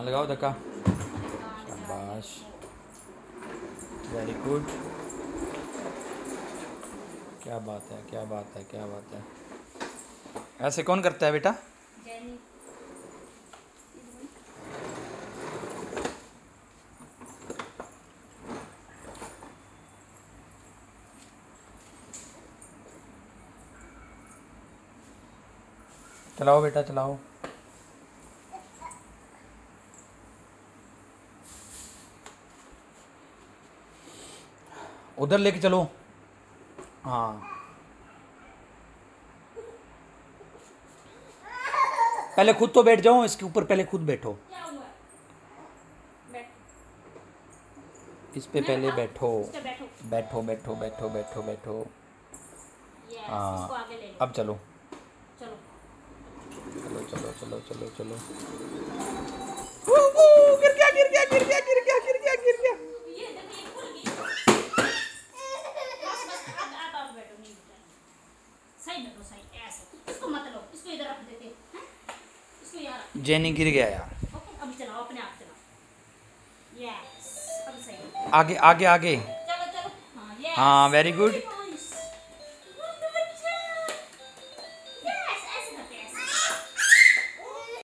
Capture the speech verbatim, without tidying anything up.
लगाओ धक्का। शाबाश, वेरी गुड। क्या बात है, क्या बात है, क्या बात है। ऐसे कौन करता है बेटा? चलाओ बेटा, चलाओ। उधर लेके चलो। हाँ, पहले खुद तो बैठ जाओ इसके ऊपर, पहले खुद बैठो इस पे, पहले बैठो बैठो बैठो बैठो बैठो बैठो। हाँ, अब चलो चलो चलो चलो चलो चलो। गिर गया गिर गया गिर गया गिर गया गिर गया गिर गया। जेनी गिर गया यार। आगे आगे आगे। हाँ, वेरी गुड।